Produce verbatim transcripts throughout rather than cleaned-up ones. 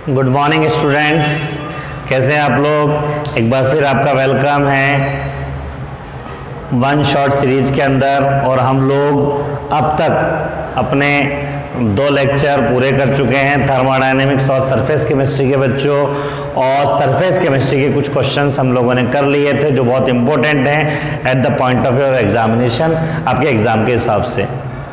Good morning students, कैसे हैं आप लोग। एक बार फिर आपका वेलकम है वन शॉट सीरीज के अंदर। और हम लोग अब तक अपने दो लेक्चर पूरे कर चुके हैं, थर्मोडायनेमिक्स और सरफेस केमिस्ट्री के बच्चों। और सरफेस केमिस्ट्री के कुछ क्वेश्चंस हम लोगों ने कर लिए थे जो बहुत इंपॉर्टेंट हैं at the point of your examination, आपके एग्जाम के हिसाब से।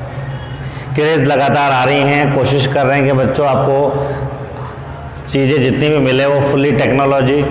क्वेरीज लगातार आ रही हैं, कोशिश कर रहे हैं कि बच्चों आपको चीज़ें जितनी भी मिले वो फुल्ली टेक्नोलॉजी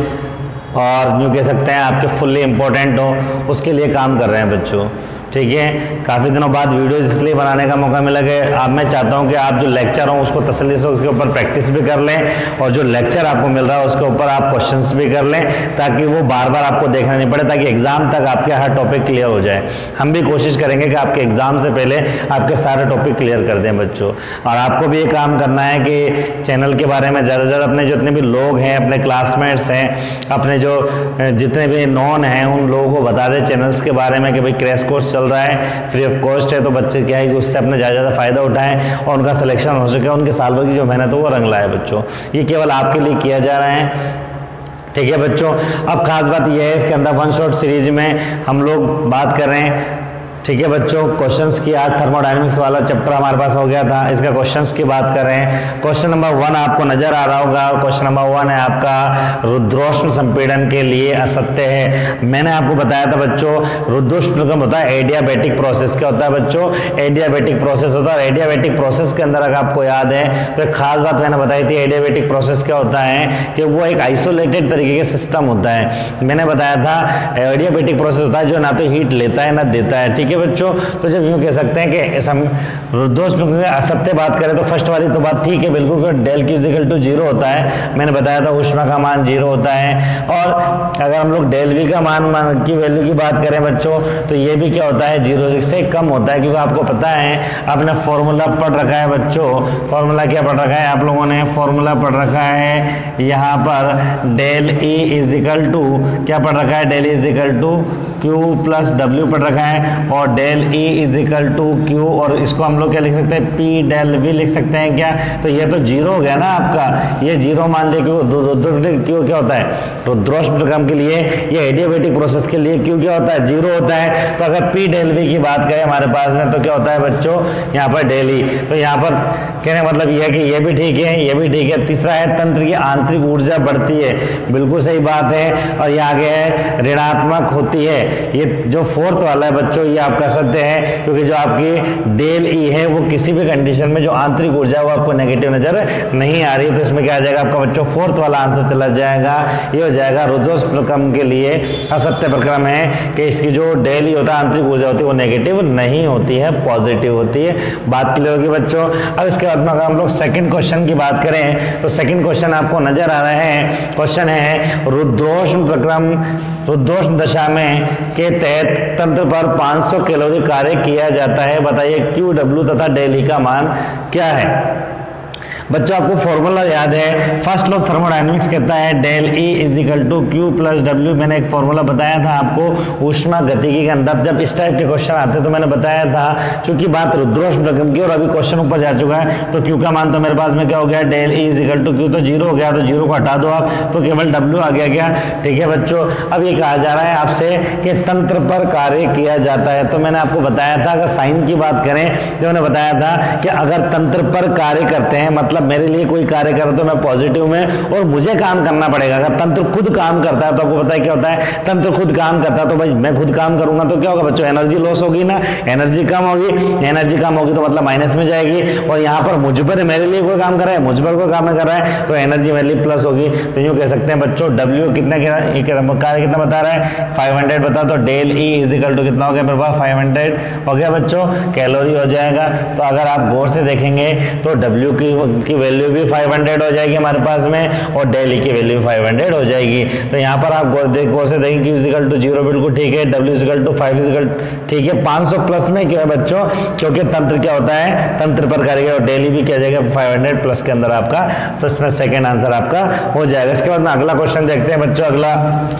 और यूँ कह सकते हैं आपके फुल्ली इम्पोर्टेंट हो, उसके लिए काम कर रहे हैं बच्चों। ठीक है, काफ़ी दिनों बाद वीडियोज इसलिए बनाने का मौका मिला कि आप मैं चाहता हूं कि आप जो लेक्चर हो उसको तसल्ली से उसके ऊपर प्रैक्टिस भी कर लें और जो लेक्चर आपको मिल रहा है उसके ऊपर आप क्वेश्चंस भी कर लें, ताकि वो बार बार आपको देखना नहीं पड़े, ताकि एग्जाम तक आपके हर टॉपिक क्लियर हो जाए। हम भी कोशिश करेंगे कि आपके एग्जाम से पहले आपके सारे टॉपिक क्लियर कर दें बच्चों। और आपको भी ये काम करना है कि चैनल के बारे में ज़्यादा से ज़्यादा अपने जितने भी लोग हैं, अपने क्लासमेट्स हैं, अपने जो जितने भी नॉन हैं, उन लोगों को बता दें चैनल्स के बारे में कि भाई क्रैश कोर्स चल रहा है, फ्री ऑफ कॉस्ट है। तो बच्चे क्या है कि उससे अपने ज़्यादा ज़्यादा फ़ायदा उठाएं और उनका सिलेक्शन हो सके, उनके साल भर की जो मेहनत हो वो रंग लाए बच्चों। ये केवल आपके लिए किया जा रहा है। ठीक है बच्चों, अब खास बात यह है इसके अंदर वन शॉट सीरीज में हम लोग बात कर रहे हैं। ठीक है बच्चों, क्वेश्चंस की आज थर्मोडायनेमिक्स वाला चैप्टर हमारे पास हो गया था, इसका क्वेश्चंस की बात कर रहे हैं। क्वेश्चन नंबर वन आपको नजर आ रहा होगा और क्वेश्चन नंबर वन है आपका रुद्रोष्म संपीड़न के लिए असत्य है। मैंने आपको बताया था बच्चों रुद्रोष्म होता है एडियाबैटिक प्रोसेस। क्या होता है बच्चों? एडियाबैटिक प्रोसेस होता है। एडियाबैटिक प्रोसेस के अंदर अगर आपको याद है तो एक खास बात मैंने बताई थी, एडियाबैटिक प्रोसेस क्या होता है कि वो एक आइसोलेटेड तरीके के सिस्टम होता है। मैंने बताया था एडियाबैटिक प्रोसेस होता है जो ना तो हीट लेता है ना देता है। ठीक है बच्चों, तो जब यूं कह सकते हैं कि रुद्रोष्म असत्य बात करें तो फर्स्ट वाली तो बात ठीक है बिल्कुल, del Q equal to zero होता है। मैंने बताया था ऊष्मा का मान जीरो होता है। और अगर हम लोग डेल वी का मान, मान की वैल्यू की बात करें बच्चों तो ये भी क्या होता है, जीरो से कम होता है। क्योंकि आपको पता है, आपने फॉर्मूला पढ़ रखा है बच्चों। फॉर्मूला क्या पढ़ रखा है आप लोगों ने? फॉर्मूला पढ़ रखा है यहाँ पर del E is equal to, क्या पढ़ रखा है? Del E is equal to Q plus W पढ़ रखा है। और del E is equal to Q, और इसको हम लोग क्या लिख सकते हैं? पी डेल वी लिख सकते हैं क्या? तो ये तो जीरो हो गया ना आपका, ये जीरो मान लिया। क्यों क्यों क्या होता है? रुद्रोष्म प्रक्रम के लिए, ये एडियाबैटिक प्रोसेस के लिए क्यों क्या होता है? जीरो होता है। तो अगर पी डेल वी की बात करें हमारे पास में तो क्या होता है बच्चों? यहाँ पर डेल ई, तो यहाँ पर कहने मतलब ये है कि ये भी ठीक है, ये भी ठीक है। तीसरा है तंत्र की आंतरिक ऊर्जा बढ़ती है, बिल्कुल सही बात है। और ये आगे है ऋणात्मक होती है। ये जो फोर्थ वाला है बच्चों ये आपका सत्य है, क्योंकि जो आपकी डेल ई है वो किसी भी कंडीशन में जो आंतरिक ऊर्जा है वो आपको नेगेटिव नजर नहीं आ रही। तो इसमें क्या आ जाएगा आपका बच्चों? फोर्थ वाला आंसर चला जाएगा। ये हो जाएगा रुद्रोष्म प्रक्रम के लिए असत्य प्रक्रम है कि इसकी जो डेल ई होता है आंतरिक ऊर्जा होती है वो नेगेटिव नहीं होती है, पॉजिटिव होती है। बात क्लियर होगी बच्चों। अब इसके बाद में अगर हम लोग सेकंड क्वेश्चन की बात करें तो सेकंड क्वेश्चन आपको नजर आ रहा है। क्वेश्चन है रुद्रोष्म प्रक्रम, रुद्रोष्म दशा में के तहत तंत्र पर पाँच सौ कैलोरी कार्य किया जाता है। बताइए क्यू डब्ल्यू तथा डेल ई का मान क्या है? बच्चों आपको फॉर्मूला याद है, फर्स्ट लॉ थर्मोडायनेमिक्स कहता है del E is equal to Q plus W. मैंने एक फॉर्मूला बताया था आपको ऊष्मा गतिकी के अंदर। जब इस टाइप के क्वेश्चन आते तो मैंने बताया था, चूंकि बात रुद्रोष्म प्रक्रम की और अभी क्वेश्चन ऊपर जा चुका है तो क्यू का मान तो मेरे पास में क्या हो गया? Del E is equal to Q, तो जीरो हो गया, तो जीरो को हटा दो आप तो केवल डब्ल्यू आ गया क्या? ठीक है बच्चों, अब ये कहा जा रहा है आपसे कि तंत्र पर कार्य किया जाता है। तो मैंने आपको बताया था अगर साइन की बात करें तो मैंने बताया था कि अगर तंत्र पर कार्य करते हैं मतलब मेरे लिए कोई कार्य कर तो मैं पॉजिटिव में और मुझे काम करना पड़ेगा। अगर तंत्र खुद काम करता है तो आपको पता है क्या होता है? तंत्र खुद काम करता है तो भाई मैं खुद काम करूंगा तो क्या होगा बच्चों? एनर्जी लॉस होगी ना, एनर्जी कम होगी। एनर्जी कम होगी तो मतलब माइनस में जाएगी। और यहाँ पर मुझ पर मेरे लिए कोई काम कर रहा है, मुझ पर कोई काम कर रहा है तो एनर्जी मेरे लिए प्लस होगी। तो यूँ कह सकते हैं बच्चों डब्ल्यू कितना कार्य कितना बता रहा है? फाइव हंड्रेड बता, तो del E is equal to कितना हो गया मेरे पास? फाइव हंड्रेड हो गया बच्चों, कैलोरी हो जाएगा। तो अगर आप गौर से देखेंगे तो डब्ल्यू की वैल्यू भी फाइव हंड्रेड हो जाएगी हमारे पास में और डेल ई की वैल्यू भी फाइव हंड्रेड हो जाएगी। तो यहाँ पर आप गौर से देखेंगे क्यू इक्वल टू जीरो बिल्कुल ठीक है, W equal to five equal ठीक है। पाँच सौ प्लस में क्यों है बच्चों? क्योंकि तंत्र क्या होता है? तंत्र पर करेगा और डेल ई भी क्या जाएगा? फाइव हंड्रेड प्लस के अंदर आपका। तो इसमें सेकेंड आंसर आपका हो जाएगा। इसके बाद में अगला क्वेश्चन देखते हैं बच्चों। अगला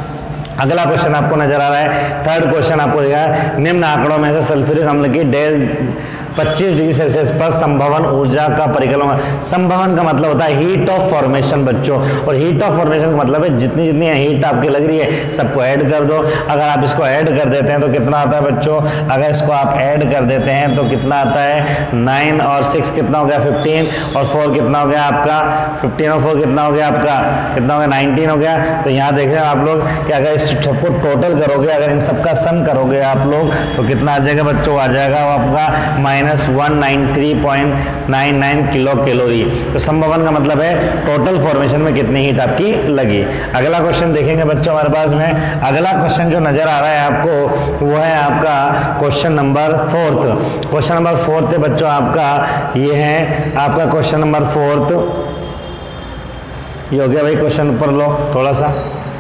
अगला क्वेश्चन आपको नजर आ रहा है, थर्ड क्वेश्चन आपको दिया है, निम्न आंकड़ों में से सल्फ्यूरिक अम्ल की डेल पच्चीस डिग्री सेल्सियस पर संभवन ऊर्जा का परिकलन। संभवन का मतलब होता है हीट ऑफ फॉर्मेशन बच्चों, और हीट ऑफ फॉर्मेशन का मतलब है जितनी जितनी हीट आपकी लग रही है सबको ऐड कर दो। अगर आप इसको ऐड कर देते हैं तो कितना आता है बच्चों, अगर इसको आप ऐड कर देते हैं तो कितना आता है, नाइन और सिक्स कितना हो गया, फिफ्टीन, और फोर कितना हो गया आपका, फिफ्टीन और फोर कितना हो गया आपका, कितना हो गया, नाइनटीन हो गया। तो यहाँ देख रहे हैं आप लोग कि अगर इस सबको टोटल करोगे, अगर इन सबका सम करोगे आप लोग तो कितना आ जाएगा बच्चों, आ जाएगा वो आपका minus one nine three point nine nine kilo calorie. तो संभवन का मतलब है टोटल फॉर्मेशन में कितनी हीट आपकी लगी। अगला क्वेश्चन देखेंगे बच्चों हमारे पास में। अगला क्वेश्चन जो नजर आ रहा है आपको वो है आपका question number fourth. Question number fourth है बच्चों आपका, ये है आपका क्वेश्चन नंबर फोर्थ। ये हो गया भाई क्वेश्चन ऊपर लो थोड़ा सा,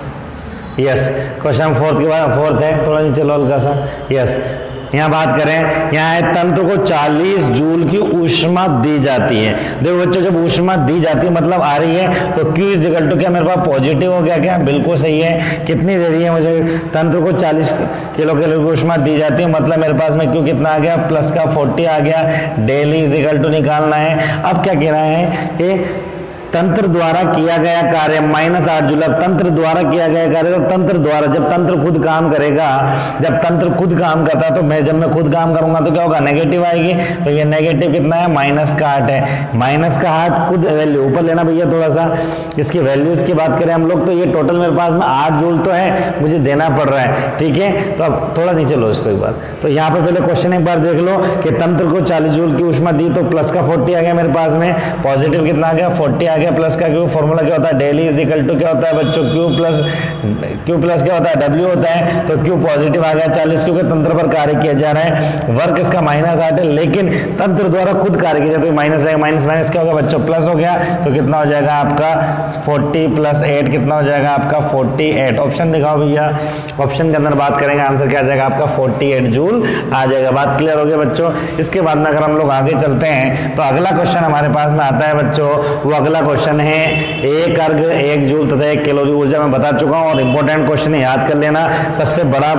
यस। क्वेश्चन फोर्थ के बाद फोर्थ है, थोड़ा नीचे लो हल्का सा, यस। यहाँ बात करें, यहाँ है तंत्र को चालीस जूल की ऊष्मा दी जाती है। देखो बच्चों जब ऊष्मा दी जाती है मतलब आ रही है तो Q इज इक्वल टू, क्या मेरे पास पॉजिटिव हो गया, क्या बिल्कुल सही है। कितनी दे रही है मुझे, तंत्र को चालीस किलो कैलोरी की ऊष्मा दी जाती है, मतलब मेरे पास में Q कितना आ गया, प्लस का फोर्टी आ गया। डेली इज इक्वल टू निकालना है। अब क्या कह रहे हैं कि तंत्र द्वारा किया गया कार्य माइनस आठ जूल। तंत्र द्वारा किया गया कार्य, तो तंत्र द्वारा, जब तंत्र खुद काम करेगा, जब तंत्र खुद काम करता है तो मैं जब मैं खुद काम करूंगा तो क्या होगा, नेगेटिव आएगी। तो ये नेगेटिव कितना है, माइनस का आठ है। माइनस का आठ खुद वैल्यू ऊपर लेना भैया थोड़ा सा। इसकी वैल्यूज की बात करें हम लोग तो ये टोटल मेरे पास में आठ जूल तो है, मुझे देना पड़ रहा है, ठीक है। तो अब थोड़ा नीचे लो इसको एक बार। तो यहाँ पे पहले क्वेश्चन एक बार देख लो कि तंत्र को चालीस जूल की ऊष्मा दी तो प्लस का फोर्टी आ गया मेरे पास में, पॉजिटिव कितना आ गया, फोर्टी आ गया, प्लस का क्यू फॉर्मूला क्या होता है, डेली इज इक्वल टू क्या होता है बच्चों, क्यू प्लस क्यू प्लस क्या होता है, डब्ल्यू होता है। तो क्यू पॉजिटिव आ गया चालीस, क्योंकि तंत्र पर कार्य किया जा रहा है। वर्क इसका माइनस आठ है, लेकिन तंत्र द्वारा खुद कार्य किया जाता है, माइनस है, माइनस माइनस क्या होगा बच्चों, प्लस हो गया। तो कितना हो जाएगा आपका चालीस प्लस एट, कितना हो जाएगा आपका अड़तालीस। ऑप्शन दिखाओ भैया, ऑप्शन के अंदर बात करेंगे, आंसर क्या आ जाएगा आपका अड़तालीस जूल आ जाएगा। बात क्लियर हो गया बच्चों। इसके बाद में अगर हम लोग आगे चलते हैं तो अगला क्वेश्चन हमारे पास में आता है बच्चों, वो अगला क्वेश्चन है एक अर्घ एक जूल तथा एक कैलोरी ऊर्जा में बता चुका हूं, और इंपॉर्टेंट क्वेश्चन याद कर लेना। सबसे बड़ा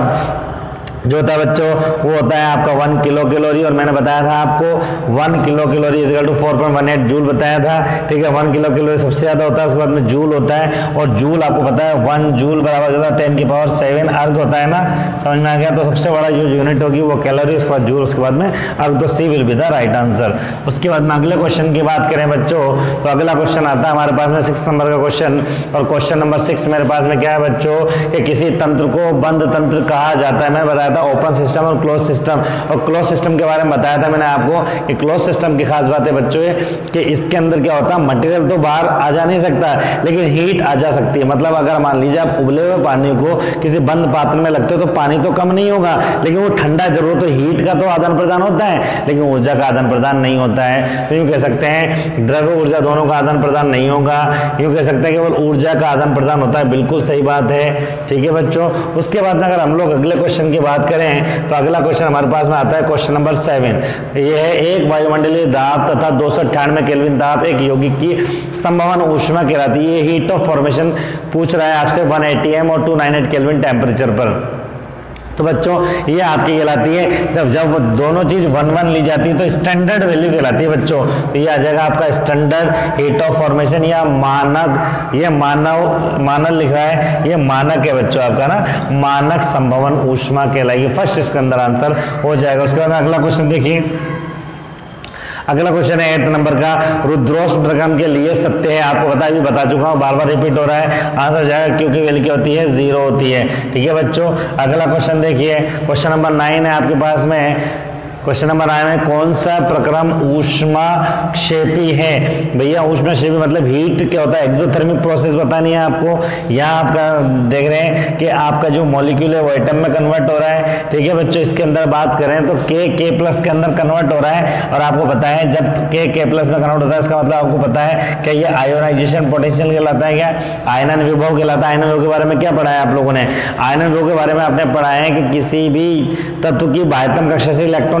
जो होता है बच्चों वो होता है आपका वन किलो कैलोरी, और मैंने बताया था आपको one kilo calorie is equal to four point one eight joule बताया था, ठीक है। वन किलो कैलोरी सबसे ज्यादा होता है, उसके बाद में जूल होता है, और जूल आपको पता है वन जूल बराबर होता है टेन की पावर सेवन अर्घ होता है ना, समझ में आ गया। तो सबसे बड़ा जो यूनिट होगी वो कैलोरी, उसके बाद जूल, उसके बाद में अर्घ। तो C will be the right answer. उसके बाद में अगले क्वेश्चन की बात करें बच्चों तो अगला क्वेश्चन आता है हमारे पास में सिक्स नंबर का क्वेश्चन, और क्वेश्चन नंबर सिक्स मेरे पास में क्या है बच्चों कि किसी तंत्र को बंद तंत्र कहा जाता है। मैंने बताया था ओपन सिस्टम और क्लोज सिस्टम, और क्लोज सिस्टम के बारे में बताया था मैंने आपको कि क्लोज सिस्टम की खास बात है बच्चों कि इसके अंदर क्या होता है, मटेरियल तो बाहर आ जा नहीं सकता लेकिन हीट आ जा सकती है। मतलब अगर मान लीजिए आप उबले हुए पानी को किसी बंद पात्र में लगते हो तो पानी तो कम नहीं होगा, लेकिन वो ठंडा जरूर, तो हीट का तो आदान प्रदान होता है लेकिन ऊर्जा का आदान प्रदान नहीं होता है। तो यूँ कह सकते हैं द्रव्य ऊर्जा दोनों का आदान प्रदान नहीं होगा, यूँ कह सकते हैं केवल ऊर्जा का आदान प्रदान होता है। बिल्कुल सही बात है, ठीक है बच्चों। उसके बाद में अगर हम लोग अगले क्वेश्चन की बात करें तो अगला क्वेश्चन हमारे पास में आता है क्वेश्चन नंबर सेवन। ये है एक वायुमंडलीय दाब तथा दो सौ अट्ठानवे केल्विन दाब एक यौगिक की संभवन ऊष्मा कहलाती है। ये हीट ऑफ फॉर्मेशन पूछ रहा है आपसे वन एटी एम और two ninety eight kelvin temperature पर। तो बच्चों ये आपकी कहलाती है, जब जब दोनों चीज वन वन ली जाती है तो स्टैंडर्ड वैल्यू कहलाती है बच्चों। तो ये आ जाएगा आपका स्टैंडर्ड हीट ऑफ फॉर्मेशन या मानक, ये मानव मानक लिखा है, ये मानक है बच्चों आपका ना, मानक संभवन ऊष्मा कहलाएगी। फर्स्ट इसके अंदर आंसर हो जाएगा। उसके बाद अगला क्वेश्चन देखिए, अगला क्वेश्चन है एट नंबर का, रुद्रोष्टक्रम के लिए सत्य है। आपको पता है, भी बता चुका हूँ, बार बार रिपीट हो रहा है। आंसर हो जाएगा क्योंकि वैल्यू क्या होती है, जीरो होती है, ठीक है बच्चों। अगला क्वेश्चन देखिए, क्वेश्चन नंबर नाइन है आपके पास में। क्वेश्चन नंबर नाइन में कौन सा प्रक्रम ऊष्मा क्षेपी है। भैया ऊष्मा क्षेपी मतलब हीट क्या होता है, एक्सोथर्मिक प्रोसेस बतानी है आपको। यहाँ आपका देख रहे हैं कि आपका जो मॉलिक्यूल है वो एटम में कन्वर्ट हो रहा है, ठीक है बच्चों। इसके अंदर बात करें तो के के प्लस के अंदर कन्वर्ट हो रहा है, और आपको पता है जब के के प्लस में कन्वर्ट होता है इसका मतलब आपको पता है कि ये आयोनाइजेशन पोटेंशियल कहलाता है। क्या आयनन विभव कहलाता है। आयनन विभव के बारे में क्या पढ़ा है आप लोगों ने, आयनन विभव के बारे में आपने पढ़ा है कि किसी भी तत्व की बाह्यतम कक्षा से इलेक्ट्रॉन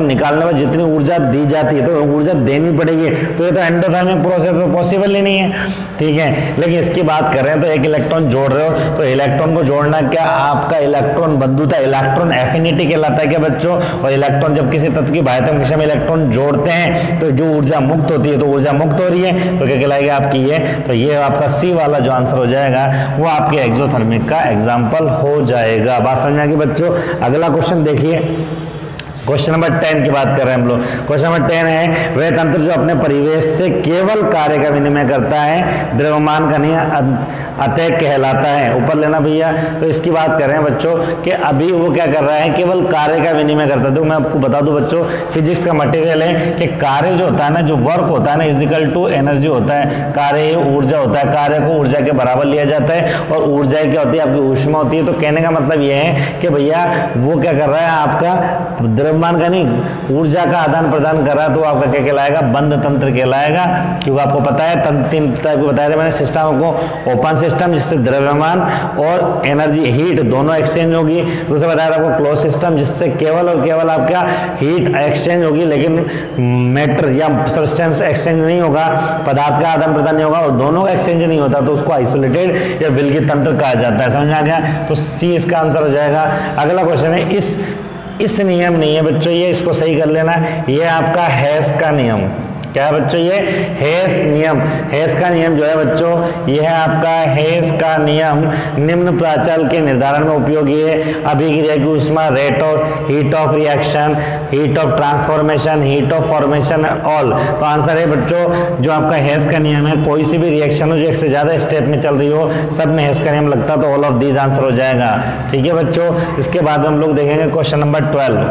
निकालने में जितनी ऊर्जा दी जाती है तो ऊर्जा देनी पड़ेगी, तो ये तो एंडोथर्मिक प्रोसेस में पॉसिबल ही नहीं है, ठीक है। लेकिन इसकी बात कर रहे हैं तो एक इलेक्ट्रॉन जोड़ रहे हो तो इलेक्ट्रॉन को जोड़ना क्या आपका इलेक्ट्रॉन बंधुता, इलेक्ट्रॉन एफिनिटी कहलाता है क्या बच्चों। और इलेक्ट्रॉन जब किसी तत्व की बाह्यतम कक्षा में इलेक्ट्रॉन जोड़ते हैं तो जो ऊर्जा मुक्त होती है, तो ऊर्जा मुक्त हो रही है तो क्या कहलाएगी आपकी ये, तो ये आपका सी वाला जो आंसर हो जाएगा वो आपके एक्सोथर्मिक का एग्जाम्पल हो जाएगा। बात समझ में आ गई बच्चों। अगला क्वेश्चन देखिए, क्वेश्चन नंबर टेन की बात कर रहे हैं हम लोग। क्वेश्चन नंबर टेन है वह तंत्र जो अपने परिवेश से केवल कार्य का विनिमय करता है द्रव्यमान का नहीं अतः कहलाता है। ऊपर लेना भैया। तो इसकी बात कर रहे हैं बच्चों कि अभी वो क्या कर रहा है, केवल कार्य का विनिमय करता है। तो मैं आपको बता दूं बच्चों, फिजिक्स का मटेरियल है कि कार्य जो होता है ना, जो वर्क होता है ना, इजिकल टू एनर्जी होता है। कार्य ऊर्जा होता है, कार्य को ऊर्जा के बराबर लिया जाता है और ऊर्जा क्या होती है आपकी ऊष्मा होती है। तो कहने का मतलब ये है कि भैया वो क्या कर रहा है आपका द्रव्यमान का नहीं ऊर्जा का आदान प्रदान कर रहा है, तो आपका क्या कहलाएगा, बंद तंत्र कहलाएगा। क्योंकि आपको पता है तंत्र तीन तरह को बताया था मैंने सिस्टम को, ओपन सिस्टम जिससे द्रव्यमान और एनर्जी हीट दोनों एक्सचेंज होगी। दूसरा बताया था आपको क्लोज सिस्टम जिससे केवल और केवल आपका हीट एक्सचेंज होगी, लेकिन मैटर या सब्सटेंस एक्सचेंज नहीं होगा, पदार्थ का आदान प्रदान नहीं होगा और दोनों का एक्सचेंज नहीं होता, तो उसको आइसोलेटेड या विलगी तंत्र कहा जाता है। समझ आ गया। तो सी इसका आंसर हो जाएगा। अगला क्वेश्चन है इस इस नियम नहीं है बच्चों, ये इसको सही कर लेना। ये आपका हेस का नियम, क्या है बच्चों, ये हेस नियम। हेस का नियम जो है बच्चों, ये है आपका हेस का नियम निम्न प्राचल के निर्धारण में उपयोगी है। अभिक्रिया की ऊष्मा, rate of heat of reaction, heat of transformation, heat of formation, all. तो आंसर है बच्चों जो आपका हेस का नियम है, कोई सी भी रिएक्शन हो जो एक से ज्यादा स्टेप में चल रही हो, सब में हेस का नियम लगता है, तो ऑल ऑफ दीज आंसर हो जाएगा। ठीक है बच्चों। इसके बाद में हम लोग देखेंगे question number twelve.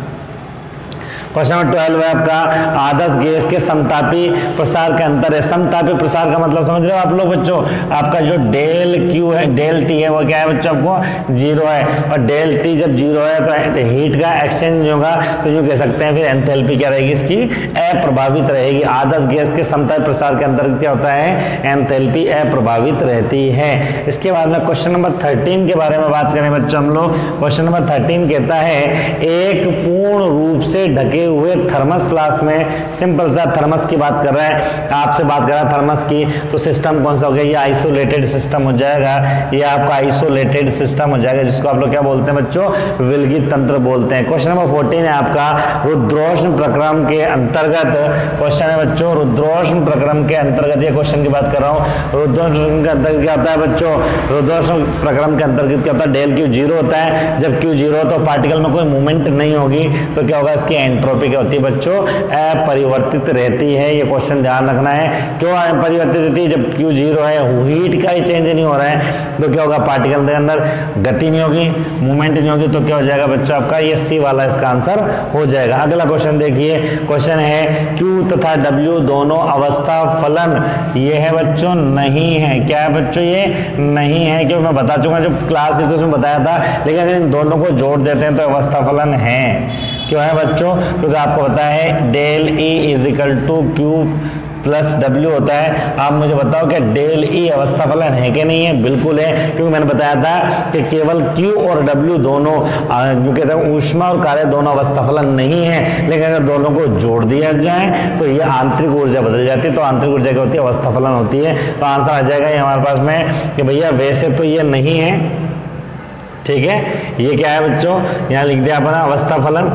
Question number twelve है आपका आदर्श गैस के समतापी प्रसार के अंतर है। समतापी प्रसार का मतलब समझ रहे हो आप लोग बच्चों, आपका जो डेल क्यू है, डेल टी है, वो क्या है बच्चों आपको जीरो है, और डेल टी जब जीरो है तो हीट का एक्सचेंज नहीं होगा, तो यूँ कह सकते हैं फिर एंथैल्पी क्या रहेगी इसकी, अप्रभावित रहेगी। आदर्श गैस के समतापी प्रसार के अंतर्गत क्या होता है, एंथैल्पी अप्रभावित रहती है। इसके बाद में क्वेश्चन नंबर थर्टीन के बारे में बात करें बच्चों हम लोग। क्वेश्चन नंबर थर्टीन कहता है एक पूर्ण रूप से ढके हुए थर्मस फ्लास्क में, सिंपल सा थर्मस की बात कर रहा है, आपसे बात कर रहा है थर्मस की, तो सिस्टम कौन सा हो गया, ये आइसोलेटेड सिस्टम हो जाएगा। ये आपका आइसोलेटेड सिस्टम हो जाएगा, जिसको आप लोग क्या बोलते हैं बच्चों, विलगी तंत्र बोलते हैं। क्वेश्चन नंबर फोर्टीन है आपका रुद्रोष्म प्रक्रम के अंतर्गत। क्वेश्चन है बच्चों रुद्रोष्म प्रक्रम के अंतर्गत, ये क्वेश्चन की बात कर रहा हूँ। रुद्रोष्म के अंतर्गत क्या होता है बच्चों, रुद्रोष्म प्रक्रम के अंतर्गत क्या होता है, डेल क्यू जीरो होता है। जब क्यू जीरो तो पार्टिकल में कोई मूवमेंट नहीं होगी, तो क्या होगा, इसकी एंट्रोपी क्या होती है बच्चों, अपरिवर्तित रहती है। ये क्वेश्चन ध्यान रखना है, क्यों अपरिवर्तित रहती है, जब क्यू जीरो है, हीट का ही चेंज नहीं हो रहा है, तो क्या होगा, पार्टिकल के अंदर गति नहीं होगी, मूवमेंट नहीं होगी, तो क्या हो जाएगा बच्चों आपका ये सी वाला इसका आंसर हो जाएगा। अगला क्वेश्चन देखिए, क्वेश्चन है क्यू तथा डब्ल्यू दोनों अवस्था फलन, ये है बच्चों नहीं है। क्या है बच्चों, ये नहीं है, क्योंकि मैं बता चुका जब क्लास तो उसमें बताया था, लेकिन अगर इन दोनों को जोड़ देते हैं तो अवस्था फलन है। क्यों है बच्चों, क्योंकि आपको पता है del E is equal to Q plus W होता है। आप मुझे बताओ कि डेल ई अवस्था फलन है कि नहीं है, बिल्कुल है, क्योंकि मैंने बताया था कि केवल क्यू और डब्ल्यू दोनों जो कहते हैं ऊष्मा और कार्य दोनों अवस्था फलन नहीं है, लेकिन अगर दोनों को जोड़ दिया जाए तो ये आंतरिक ऊर्जा बदल जाती है, तो आंतरिक ऊर्जा क्या होती है, अवस्था फलन होती है। तो आंसर आ जाएगा ये हमारे पास में कि भैया वैसे तो ये नहीं है, ठीक है, ये क्या है बच्चों, यहाँ लिख दिया अपना अवस्था फलन,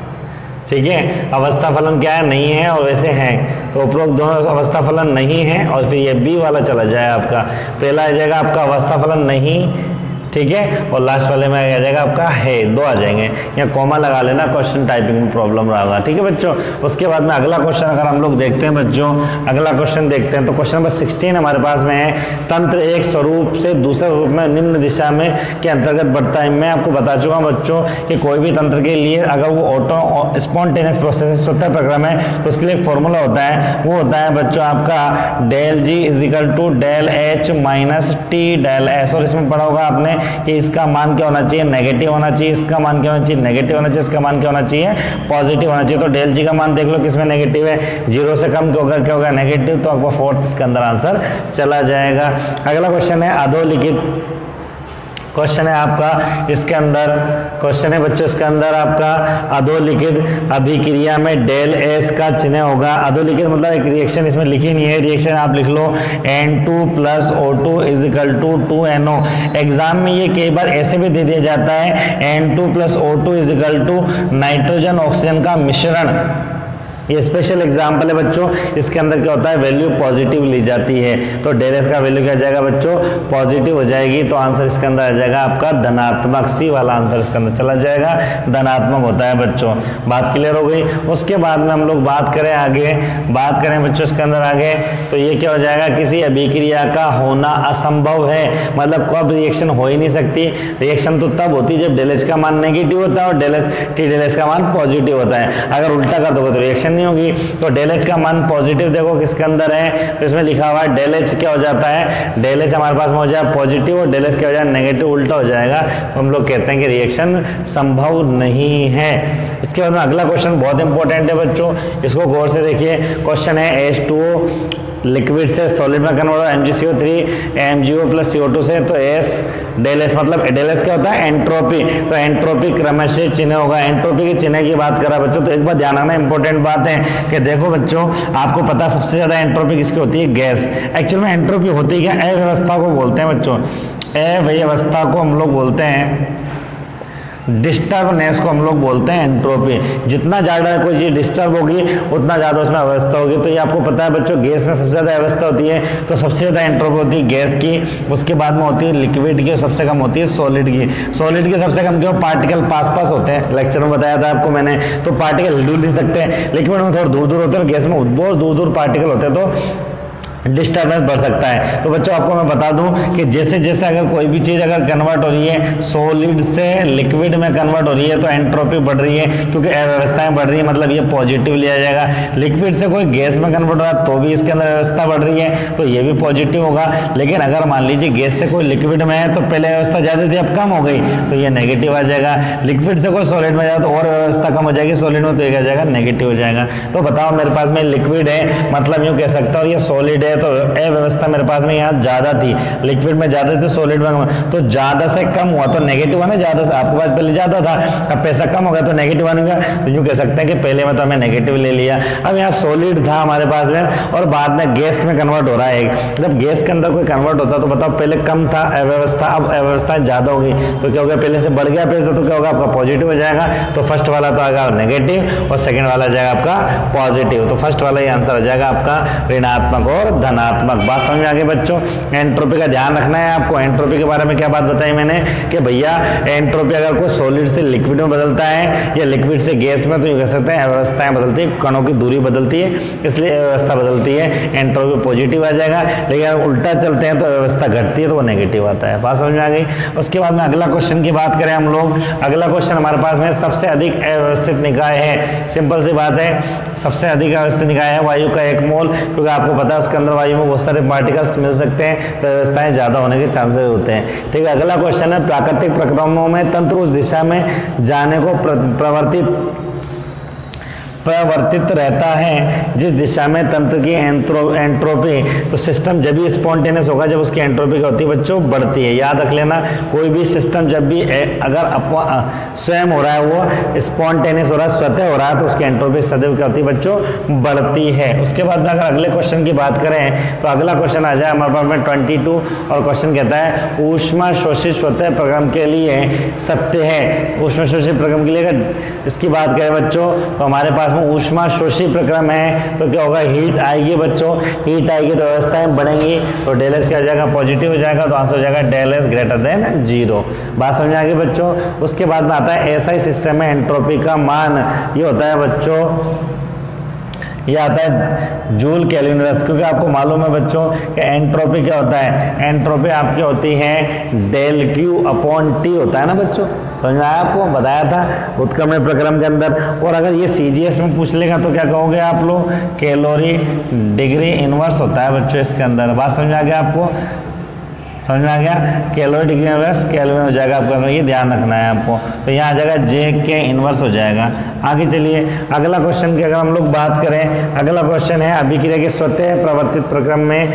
ठीक है, अवस्था फलन क्या है, नहीं है और वैसे है, तो उपरोक्त दोनों अवस्था फलन नहीं है, और फिर ये बी वाला चला जाए आपका, पहला आ जाएगा आपका अवस्था फलन नहीं, ठीक है, और लास्ट वाले में आ जाएगा आपका है, दो आ जाएंगे, या कॉमा लगा लेना, क्वेश्चन टाइपिंग में प्रॉब्लम रहा होगा, ठीक है बच्चों। उसके बाद में अगला क्वेश्चन अगर हम लोग देखते हैं बच्चों, अगला क्वेश्चन देखते हैं तो क्वेश्चन नंबर सिक्सटीन हमारे पास में है, तंत्र एक स्वरूप से दूसरे रूप में निम्न दिशा में के अंतर्गत बढ़ता है। मैं आपको बता चुका हूँ बच्चों कि कोई भी तंत्र के लिए अगर वो ऑटो स्पॉन्टेनियस प्रोसेस स्वतः प्रक्रम है, तो उसके लिए एक फॉर्मूला होता है, वो होता है बच्चों आपका del G is equal to del H minus T del S, और इसमें पढ़ा होगा आपने कि इसका मान क्या होना चाहिए, नेगेटिव होना चाहिए, इसका मान क्या होना चाहिए, नेगेटिव होना चाहिए, इसका मान क्या होना चाहिए, पॉजिटिव होना चाहिए। तो डेल जी का मान देख लो किसमें नेगेटिव है, जीरो से कम होगा क्या होगा, नेगेटिव, तो आपको फोर्थ इसके अंदर आंसर चला जाएगा। अगला क्वेश्चन है अधोलिखित क्वेश्चन है आपका इसके अंदर, क्वेश्चन है बच्चों इसके अंदर आपका अधोलिखित अभिक्रिया में डेल एस का चिन्ह होगा। अधोलिखित मतलब एक रिएक्शन इसमें लिखी नहीं है, रिएक्शन आप लिख लो N two plus O two is equal to two N O. Exam में ये कई बार ऐसे भी दे दिया जाता है N two plus O two is equal to nitrogen oxygen का मिश्रण। ये स्पेशल एग्जाम्पल है बच्चों, इसके अंदर क्या होता है वैल्यू पॉजिटिव ली जाती है, तो डेल एस का वैल्यू क्या जाएगा बच्चों पॉजिटिव हो जाएगी, तो आंसर इसके अंदर आ जाएगा आपका धनात्मक। सी वाला आंसर इसके अंदर चला जाएगा, धनात्मक होता है बच्चों। बात क्लियर हो गई। उसके बाद में हम लोग बात करें आगे, बात करें बच्चों इसके अंदर आगे, तो ये क्या हो जाएगा किसी अभिक्रिया का होना असंभव है, मतलब कब रिएक्शन हो ही नहीं सकती। रिएक्शन तो तब होती है जब डेल एच का मान नेगेटिव होता है और del H T del H का मान पॉजिटिव होता है। अगर उल्टा कर दोगे तो रिएक्शन नहीं होगी। तो डेल एच का मान पॉजिटिव देखो किसके अंदर है, तो इसमें लिखा हुआ है डेल एच क्या हो जाता है, डेल एच हमारे पास में हो जाए पॉजिटिव और डेल एच क्या हो जाए नेगेटिव, उल्टा हो जाएगा, तो हम लोग कहते हैं कि रिएक्शन संभव नहीं है। इसके बाद में अगला क्वेश्चन बहुत इंपॉर्टेंट है बच्चों, इसको गौर से देखिए। क्वेश्चन है एच टू ओ लिक्विड से सॉलिड में कन्वर्ट हो M G C O three M G O plus C O two से, तो एस डेल एस मतलब डेल एस क्या होता है एंट्रोपी, तो एंट्रोपी क्रमशः चिन्ह होगा। एंट्रोपी के चिन्ह की बात करा बच्चों, तो एक बार ध्यान रखना इंपॉर्टेंट बात है कि देखो बच्चों आपको पता सबसे ज्यादा एंट्रोपी किसकी होती है, गैस। एक्चुअल में एंट्रोपी होती है क्या, अव्यवस्था को बोलते हैं बच्चों, अव्यवस्था को हम लोग बोलते हैं, डिस्टर्बनेस को हम लोग बोलते हैं एंट्रोपी। जितना ज़्यादा कोई चीज़ डिस्टर्ब होगी उतना ज़्यादा उसमें अवस्था होगी। तो ये आपको पता है बच्चों गैस में सबसे ज़्यादा अवस्था होती है, तो सबसे ज़्यादा एंट्रोपी होती है गैस की, उसके बाद में होती है लिक्विड की, सबसे कम होती है सॉलिड की। सॉलिड की सबसे कम क्यों, पार्टिकल पास पास होते हैं, लेक्चर में बताया था आपको मैंने, तो पार्टिकल हिल नहीं सकते, लिक्विड में थोड़ा दूर दूर होते हैं, गैस में बहुत दूर दूर पार्टिकल होते हैं, तो डिस्टर्बेंस बढ़ सकता है। तो बच्चों आपको मैं बता दूं कि जैसे जैसे अगर कोई भी चीज़ अगर कन्वर्ट हो रही है सॉलिड से लिक्विड में कन्वर्ट हो रही है तो एंट्रोपी बढ़ रही है, क्योंकि अव्यवस्थाएं बढ़ रही है, मतलब ये पॉजिटिव लिया जाएगा। लिक्विड से कोई गैस में कन्वर्ट हो रहा है तो भी इसके अंदर अवस्था बढ़ रही है, तो ये भी पॉजिटिव होगा। लेकिन अगर मान लीजिए गैस से कोई लिक्विड में है तो पहले अवस्था ज़्यादा थी अब कम हो गई, तो ये नेगेटिव आ जाएगा। लिक्विड से कोई सॉलिड में जाए तो और अवस्था कम हो जाएगी, सॉलिड में तो ये आ जाएगा नेगेटिव हो जाएगा। तो बताओ मेरे पास में लिक्विड है, मतलब यूँ कह सकता हूँ ये सॉलिड है, तो अव्यवस्था मेरे पास में यहाँ ज्यादा थी, लिक्विड में ज्यादा थी सॉलिड में, तो ज्यादा से कम हुआ तो नेगेटिव है ना, ज्यादा से आपके पास पहले ज्यादा था अब पैसा कम हो गया तो नेगेटिव आनेगा, तो यूँ कह सकते हैं कि पहले में तो हमें नेगेटिव ले लिया। अब यहाँ सॉलिड था हमारे पास में और बाद में गैस में कन्वर्ट हो रहा है, जब गैस के अंदर कोई कन्वर्ट होता तो बताओ पहले कम था अव्यवस्था, अब अव्यवस्था ज्यादा होगी तो क्या होगा, पहले से बढ़ गया पैसा तो क्या होगा आपका पॉजिटिव हो जाएगा। तो फर्स्ट वाला तो आएगा नेगेटिव और सेकंड वाला जाएगा आपका पॉजिटिव, तो फर्स्ट वाला ही आंसर हो जाएगा आपका ऋणात्मक और धनात्मक। बात समझ में आ गई बच्चों। एंट्रोपी का ध्यान रखना है आपको। एंट्रोपी के बारे में क्या बात बताई मैंने कि भैया एंट्रोपी अगर कोई सॉलिड से लिक्विड में बदलता है या लिक्विड से गैस में तो ये कह सकते हैं अवस्थाएं बदलती है, कणों की दूरी बदलती है, इसलिए अवस्था बदलती है, एंट्रोपी पॉजिटिव आ जाएगा। लेकिन अगर उल्टा चलते हैं तो अवस्था घटती है तो वो नेगेटिव आता है। बात समझ में आ गई। उसके बाद में अगला क्वेश्चन की बात करें हम लोग, अगला क्वेश्चन हमारे पास में सबसे अधिक अव्यवस्थित निकाय है। सिंपल सी बात है, सबसे अधिक अवस्थित निकाय है वायु का एक मोल, क्योंकि आपको पता है उसके अंदर वायु में बहुत सारे पार्टिकल्स मिल सकते हैं तो व्यवस्थाएं ज्यादा होने के चांसेस होते हैं। ठीक है, अगला क्वेश्चन है प्राकृतिक प्रक्रमों में तंत्र उस दिशा में जाने को प्रवर्तित प्रवर्तित रहता है जिस दिशा में तंत्र की एंट्रो एंट्रोपी, तो सिस्टम जब भी स्पॉन्टेनियस होगा जब उसकी एंट्रोपी क्या होती है बच्चों बढ़ती है। याद रख लेना, कोई भी सिस्टम जब भी अगर स्वयं हो रहा है वो स्पॉन्टेनियस हो रहा है स्वतः हो रहा है तो उसकी एंट्रोपी सदैव क्या होती है बच्चों बढ़ती है। उसके बाद में अगर अगले क्वेश्चन की बात करें तो अगला क्वेश्चन आ जाए हमारे पास में ट्वेंटी टू और क्वेश्चन कहता है ऊष्मा शोषित स्वतः प्रक्रम के लिए सत्य है। ऊष्मा शोषित प्रक्रम के लिए अगर इसकी बात करें बच्चों तो हमारे पास ऊष्मा शोषी प्रक्रम है तो क्या होगा, हीट आएगी बच्चों, हीट आएगी तो व्यवस्थाएं बढ़ेंगी, तो डेल एस क्या हो जाएगा पॉजिटिव हो जाएगा, तो आंसर हो जाएगा del S greater than zero. बात समझ आ गई बच्चों। उसके बाद में आता है एसआई सिस्टम में एंट्रोपी का मान, ये होता है बच्चों ये आता है जूल केल्विन, क्योंकि आपको मालूम है बच्चों कि एंट्रोपी क्या होता है, एंट्रोपी आपकी होती है डेल क्यू अपॉन टी होता है ना बच्चों, समझ में आया आपको, बताया था उत्क्रमण प्रक्रम के अंदर। और अगर ये सीजीएस में पूछ लेगा तो क्या कहोगे आप लोग, कैलोरी डिग्री इनवर्स होता है बच्चों इसके अंदर। बात समझ आ गया आपको, समझ में आ गया, कैलोरी डिग्री इनवर्स केल्विन हो जाएगा आपका, ये ध्यान रखना है आपको। तो यहाँ आ जाएगा जे के इनवर्स हो जाएगा। आगे चलिए अगला क्वेश्चन की अगर हम लोग बात करें, अगला क्वेश्चन है अभिक्रिया के स्वतः प्रवर्तित प्रक्रम में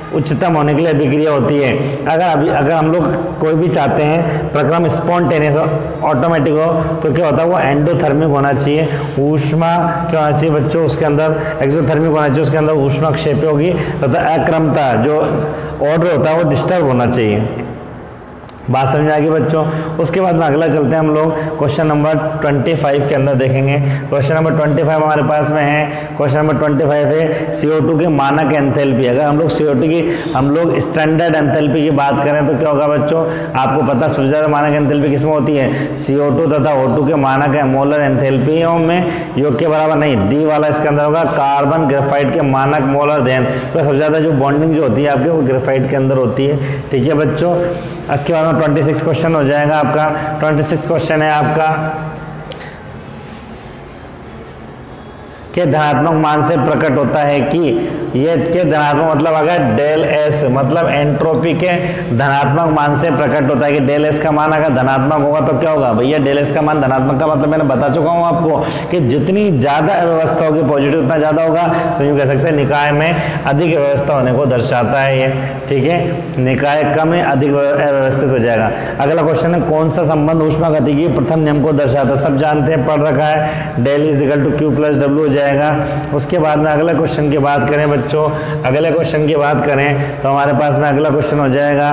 उच्चतम होने के लिए अभिक्रिया होती है। अगर अभी अगर हम लोग कोई भी चाहते हैं प्रक्रम स्पॉन्टेनियस ऑटोमेटिक हो तो क्या होता है, वो एंडोथर्मिक होना चाहिए, ऊष्मा क्या होना चाहिए बच्चों उसके अंदर, एक्सोथर्मिक होना चाहिए, उसके अंदर ऊष्मा क्षेप्य होगी तथा अक्रमता जो ऑर्डर होता है वो डिस्टर्ब होना चाहिए। बात समझ आ गई बच्चों। उसके बाद में अगला चलते हैं हम लोग क्वेश्चन नंबर पच्चीस के अंदर देखेंगे। क्वेश्चन नंबर पच्चीस हमारे पास में है। क्वेश्चन नंबर पच्चीस है सी ओ टू के मानक एंथैल्पी। अगर हम लोग सी ओ टू की हम लोग स्टैंडर्ड एंथैल्पी की बात करें तो क्या होगा बच्चों, आपको पता सबसे ज़्यादा मानक एंथैल्पी किसमें होती है, सी ओ टू तथा ओ टू के मानक है मोलर एंथैल्पियों में योग के बराबर नहीं, डी वाला इसके अंदर होगा कार्बन ग्रेफाइट के मानक मोलर देन। तो सबसे ज़्यादा जो बॉन्डिंग जो होती है आपके वो ग्रेफाइट के अंदर होती है। ठीक है बच्चों। इसके बाद में छब्बीस क्वेश्चन हो जाएगा आपका। छब्बीस क्वेश्चन है आपका के धनात्मक मान से प्रकट होता है कि ये के धनात्मक मतलब अगर डेल एस मतलब एंट्रोपी के धनात्मक मान से प्रकट होता है कि डेल एस का मान अगर धनात्मक होगा तो क्या होगा भैया, डेल एस का मान धनात्मक का मतलब मैंने बता चुका हूँ आपको कि जितनी ज़्यादा अव्यवस्था होगी पॉजिटिव उतना ज़्यादा होगा। तो यूँ कह सकते हैं निकाय में अधिक व्यवस्था होने को दर्शाता है ये। ठीक है, निकाय कम है अधिक अव्यवस्थित हो जाएगा। अगला क्वेश्चन है कौन सा संबंध ऊष्मा गति की प्रथम नियम को दर्शाता है। सब जानते हैं, पढ़ रखा है, del is equal to Q plus W हो जाएगा। उसके बाद में अगले क्वेश्चन की बात करें बच्चों, अगले क्वेश्चन की बात करें तो हमारे पास में अगला क्वेश्चन हो जाएगा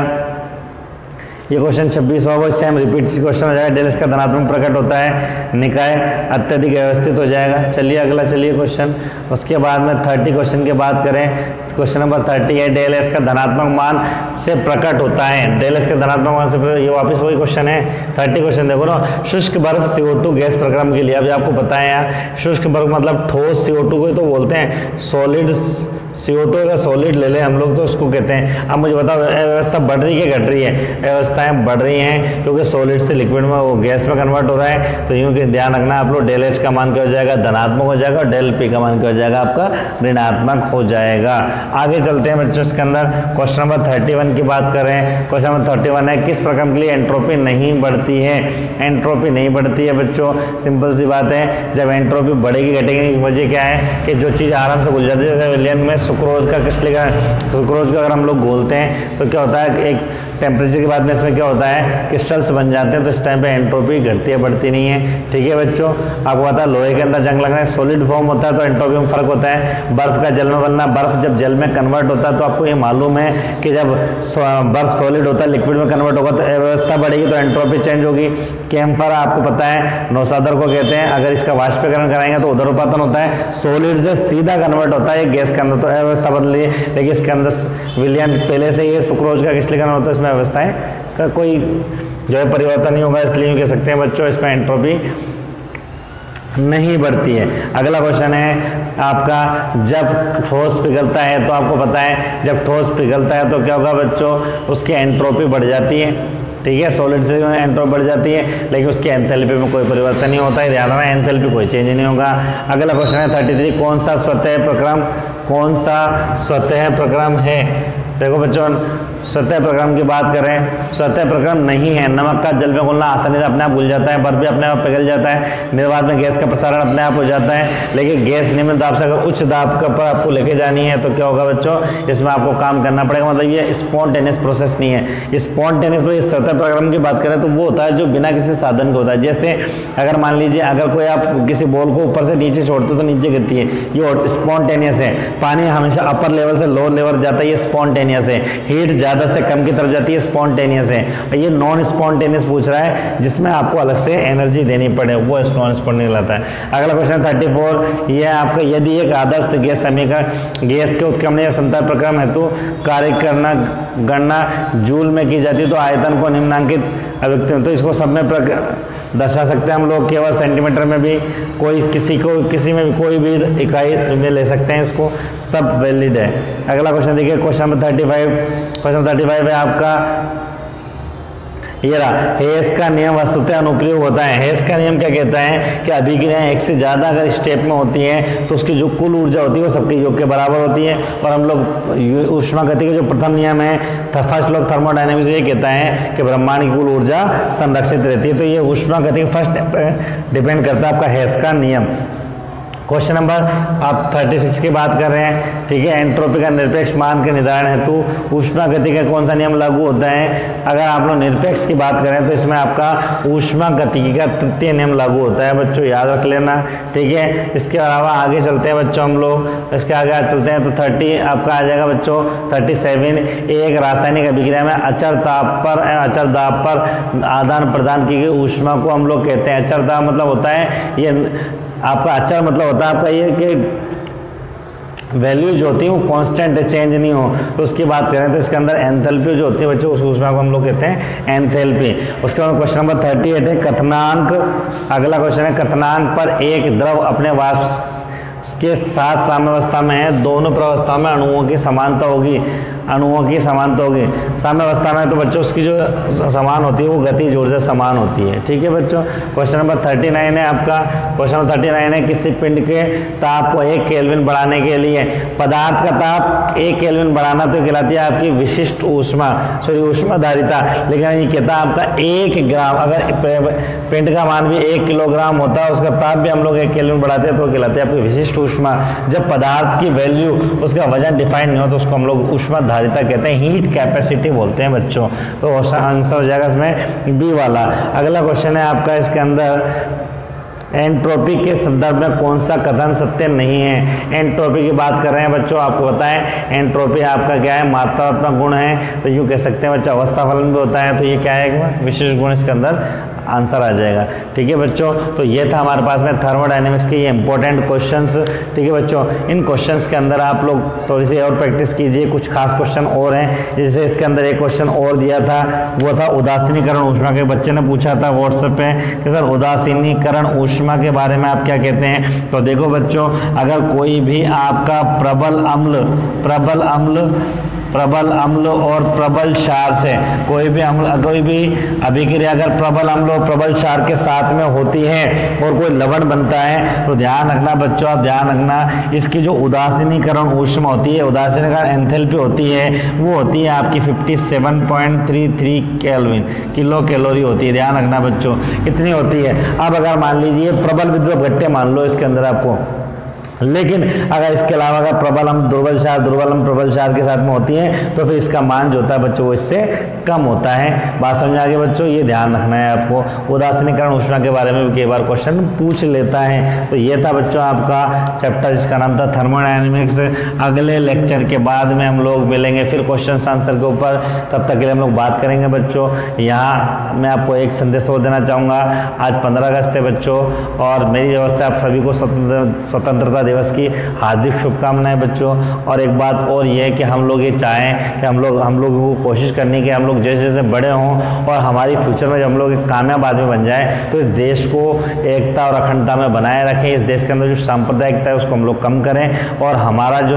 ये क्वेश्चन छब्बीस वो सेम रिपीट क्वेश्चन हो जाएगा। डेल इसका धनात्मक प्रकट होता है, निकाय अत्यधिक व्यवस्थित हो जाएगा। चलिए अगला चलिए क्वेश्चन। उसके बाद में तीस क्वेश्चन की बात करें, क्वेश्चन नंबर तीस है डेल एस का धनात्मक मान से प्रकट होता है। डेल एस का धनात्मक मान से, ये वापस वही क्वेश्चन है। तीस क्वेश्चन देखो ना, शुष्क बर्फ सी ओ टू गैस प्रक्रम के लिए। अभी आपको पता है यार, शुष्क बर्फ मतलब ठोस सी ओ टू को तो बोलते हैं, सॉलिड सी ओ टू का सॉलिड ले ले हम लोग तो उसको कहते हैं। अब मुझे बताओ व्यवस्था बढ़ रही है घट रही है, व्यवस्थाएं बढ़ रही हैं क्योंकि सॉलिड से लिक्विड में वो गैस में कन्वर्ट हो रहा है। तो यूँ कि ध्यान रखना आप लोग, डेल एच का मान क्या हो जाएगा, धनात्मक हो जाएगा, और डेल पी का मान क्या हो जाएगा आपका, ऋणात्मक हो जाएगा। आगे चलते हैं बच्चों इसके अंदर क्वेश्चन नंबर थर्टी वन की बात करें। क्वेश्चन नंबर थर्टी वन है किस प्रक्रम के लिए एंट्रोपी नहीं बढ़ती है। एंट्रोपी नहीं बढ़ती है बच्चों, सिंपल सी बात है, जब एंट्रोपी बढ़ेगी घटेगी की वजह क्या है कि जो चीज़ आराम से घुल जाती है, जैसे विलियन में सुक्रोज का क्रिस्टलीकरण, सुक्रोज को अगर हम लोग घोलते हैं तो क्या होता है कि एक टेम्परेचर के बाद में इसमें क्या होता है, क्रिस्टल्स बन जाते हैं। तो इस टाइम पे एंट्रोपी घटती है बढ़ती नहीं है। ठीक है बच्चों, आपको पता है लोहे के अंदर जंग लगना है, सॉलिड फॉर्म होता है तो एंट्रोपी में फर्क होता है। बर्फ का जल में बनना, बर्फ जब जल में कन्वर्ट होता है तो आपको ये मालूम है कि जब बर्फ सॉलिड होता है लिक्विड में कन्वर्ट होगा तो अव्यवस्था बढ़ेगी तो एंट्रोपी चेंज होगी। कैम्फर आपको पता है नौसादर को कहते हैं, अगर इसका वाष्पीकरण कराएंगे तो उदरोपातन होता है, सॉलिड से सीधा कन्वर्ट होता है गैस के अंदर, तो अव्यवस्था बदल है। लेकिन इसके अंदर विलियन पहले से ये सुक्रोज का क्रिस्टलीकरण होता है, इसमें अवस्थाएं का कोई जो है परिवर्तन नहीं होगा, इसलिए कह सकते हैं बच्चों इसमें एंट्रोपी नहीं बढ़ती है। अगला क्वेश्चन है आपका, जब ठोस पिघलता है तो आपको पता है जब ठोस पिघलता है तो क्या होगा बच्चों, उसकी एंट्रोपी बढ़ जाती है। ठीक है, सॉलिड से एंट्रोपी बढ़ जाती है लेकिन उसकी एंथैल्पी में कोई परिवर्तन नहीं होता है, ध्यान रखना एंथैल्पी कोई चेंज नहीं होगा। अगला क्वेश्चन है थर्टी थ्री, कौन सा स्वतः प्रक्रम, कौन सा स्वतः प्रक्रम है। देखो बच्चों, स्वतः प्रक्रम की बात करें, स्वतः प्रक्रम नहीं है। नमक का जल में घुलना आसानी से अपने आप घुल जाता है, बर्फ भी अपने आप पिघल जाता है, निर्वात में गैस का प्रसारण अपने आप हो जाता है। लेकिन गैस निम्न दाब से अगर उच्च दाब पर आपको लेके जानी है तो क्या होगा बच्चों, इसमें आपको काम करना पड़ेगा। मतलब ये स्पॉन्टेनियस प्रोसेस नहीं है। स्पॉन्टेनियस पर स्वतः प्रक्रम की बात करें तो वो होता है जो बिना किसी साधन के होता है। जैसे अगर मान लीजिए अगर कोई आप किसी बॉल को ऊपर से नीचे छोड़ते हो तो नीचे गिरती है, ये स्पॉन्टेनियस है। पानी हमेशा अपर लेवल से लोअर लेवल जाता है, ये स्पॉन्टेनियस है। हीट ज़्यादा से कम की तरफ जाती है, स्पॉन्टेनियस है। और ये नॉन स्पॉन्टेनियस पूछ रहा है जिसमें आपको अलग से एनर्जी देनी पड़े, वो नॉन स्पॉन्टेनियस लाता है। अगला क्वेश्चन थर्टी फोर, ये आपका, यदि एक आदर्श गैस समीकरण गैस के उत्क्रमण या समता प्रक्रम हेतु कार्य करना गणना जूल में की जाती है तो आयतन को निम्नांकित अभिव्यक्ति, तो इसको सब में दर्शा सकते हैं हम लोग, केवल सेंटीमीटर में भी, कोई किसी को किसी में भी कोई भी इकाई में ले सकते हैं, इसको सब वैलिड है। अगला क्वेश्चन देखिए, question number thirty five, question thirty five है आपका, ये रहा, हेस का नियम वस्तुतः अनुप्रयोग होता है। हेस का नियम क्या कहता है कि अभिक्रियाएं एक से ज़्यादा अगर स्टेप में होती हैं तो उसकी जो कुल ऊर्जा होती है वो सबके योग के बराबर होती है। और हम लोग ऊष्मा गति का जो प्रथम नियम है, फर्स्ट लॉ थर्मोडायनेमिक्स, ये कहता है कि ब्रह्मांड की कुल ऊर्जा संरक्षित रहती है। तो ये ऊष्मा गति फर्स्ट डिपेंड करता है आपका हेस का नियम। क्वेश्चन नंबर आप छत्तीस की बात कर रहे हैं, ठीक है। एंट्रोपी का निरपेक्ष मान के निर्धारण हेतु ऊष्मा गति का कौन सा नियम लागू होता है? अगर आप लोग निरपेक्ष की बात करें तो इसमें आपका ऊष्मा गतिकी का तृतीय नियम लागू होता है बच्चों, याद रख लेना, ठीक है। इसके अलावा आगे चलते हैं बच्चों हम लोग, इसके आगे चलते हैं तो थर्टी आपका आ जाएगा बच्चों थर्टी सेवन। एक रासायनिक अभिक्रिया में अचर ताप पर अचर दाब पर आदान प्रदान की गई ऊष्मा को हम लोग कहते हैं, अचर दाब मतलब होता है ये आपका अचर मतलब होता है आपका ये कि वैल्यू जो होती है वो कांस्टेंट चेंज नहीं हो, तो उसकी बात करें तो इसके अंदर एंथैल्पी जो होती है बच्चों उस ऊष्मा को हम लोग कहते हैं एंथैल्पी। उसके बाद क्वेश्चन नंबर थर्टी एट है कथनांक। अगला क्वेश्चन है कथनांक पर एक द्रव अपने वाष्प के साथ साम्यावस्था में है, दोनों प्रावस्था में अणुओं की समानता होगी, अणुओं की समानता होगी। साम्यावस्था में तो बच्चों उसकी जो समान होती है वो गतिज ऊर्जा समान होती है, ठीक है बच्चों। क्वेश्चन नंबर थर्टी नाइन है आपका, क्वेश्चन नंबर थर्टी नाइन है किसी पिंड के ताप को एक केल्विन बढ़ाने के लिए पदार्थ का ताप एक केल्विन बढ़ाना तो कहलाती है आपकी विशिष्ट ऊष्मा सॉरी ऊष्माधारिता, लेकिन ये कहता है आपका एक ग्राम, अगर पिंड का मान भी एक किलोग्राम होता है उसका ताप भी हम लोग एक केल्विन बढ़ाते हैं तो कहलाती है आपकी विशिष्ट ऊष्मा। जब पदार्थ की वैल्यू उसका वजन डिफाइन नहीं हो तो उसको हम लोग ऊष्मा धारिता कहते हैं, हीट कैपेसिटी बोलते हैं बच्चों। तो आंसर हो जाएगा इसमें बी वाला। अगला क्वेश्चन है आपका, इसके अंदर एंट्रोपी के संदर्भ में कौन सा कथन सत्य नहीं है? एंट्रोपी की बात कर रहे हैं बच्चों, आपको पता है एंट्रोपी आपका क्या है, मात्रात्मक गुण है, तो यूँ कह सकते हैं बच्चा अवस्था फलन भी होता है, तो ये क्या है विशेष गुण, इसके अंदर आंसर आ जाएगा, ठीक है बच्चों। तो ये था हमारे पास में थर्मोडायनेमिक्स के ये इंपॉर्टेंट क्वेश्चंस, ठीक है बच्चों। इन क्वेश्चंस के अंदर आप लोग थोड़ी सी और प्रैक्टिस कीजिए, कुछ खास क्वेश्चन और हैं, जैसे इसके अंदर एक क्वेश्चन और दिया था वो था उदासीनीकरण ऊष्मा के, बच्चे ने पूछा था व्हाट्सएप पे कि सर उदासीनीकरण ऊष्मा के बारे में आप क्या कहते हैं? तो देखो बच्चों, अगर कोई भी आपका प्रबल अम्ल प्रबल अम्ल प्रबल अम्ल और प्रबल क्षार से कोई भी अम्ल कोई भी अभिक्रिया अगर प्रबल अम्ल और प्रबल क्षार के साथ में होती है और कोई लवण बनता है तो ध्यान रखना बच्चों, आप ध्यान रखना इसकी जो उदासीनीकरण ऊष्मा होती है, उदासीनीकरण एंथैल्पी होती है, वो होती है आपकी सत्तावन पॉइंट तीन तीन केल्विन किलो कैलोरी होती है, ध्यान रखना बच्चों इतनी होती है। अब अगर मान लीजिए प्रबल विद्युत घट्टे मान लो इसके अंदर आपको, लेकिन अगर इसके अलावा अगर प्रबल हम दुर्बल क्षार दुर्बल हम प्रबल क्षार के साथ में होती है तो फिर इसका मान जो होता है बच्चों वो इससे कम होता है। बात समझ आ गई बच्चों, ये ध्यान रखना है आपको। उदासीनीकरण ऊष्मा के बारे में भी कई बार क्वेश्चन पूछ लेता है। तो ये था बच्चों आपका चैप्टर जिसका नाम था थर्मोडायनेमिक्स। अगले लेक्चर के बाद में हम लोग मिलेंगे फिर क्वेश्चन आंसर के ऊपर, तब तक के लिए हम लोग बात करेंगे बच्चों। यहाँ मैं आपको एक संदेश और देना चाहूँगा, आज पंद्रह अगस्त है बच्चों और मेरी तरफ से आप सभी को स्वतंत्रता दिवस की हार्दिक शुभकामनाएं बच्चों। और एक बात और ये है कि हम लोग ये चाहें कि हम लोग हम लोगों को कोशिश करनी कि हम लोग जैसे जैसे बड़े हों और हमारी फ्यूचर में जब हम लोग एक कामयाब आदमी बन जाए तो इस देश को एकता और अखंडता में बनाए रखें। इस देश के अंदर जो सांप्रदायिकता है उसको हम लोग कम करें और हमारा जो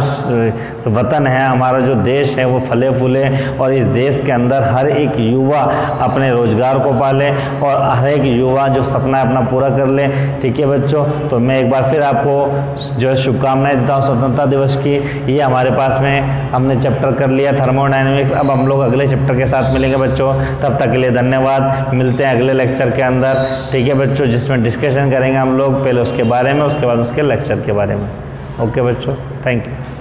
वतन है, हमारा जो देश है वो फले फूले और इस देश के अंदर हर एक युवा अपने रोजगार को पाले और हर एक युवा जो सपना अपना पूरा कर ले, ठीक है बच्चों। तो मैं एक बार फिर आपको जो है शुभकामनाएं देता हूँ स्वतंत्रता दिवस की। ये हमारे पास में हमने चैप्टर कर लिया थर्मोडायनेमिक्स, अब हम लोग अगले चैप्टर के साथ मिलेंगे बच्चों। तब तक के लिए धन्यवाद, मिलते हैं अगले लेक्चर के अंदर, ठीक है बच्चों, जिसमें डिस्कशन करेंगे हम लोग पहले उसके बारे में, उसके बाद उसके लेक्चर के बारे में। ओके बच्चों, थैंक यू।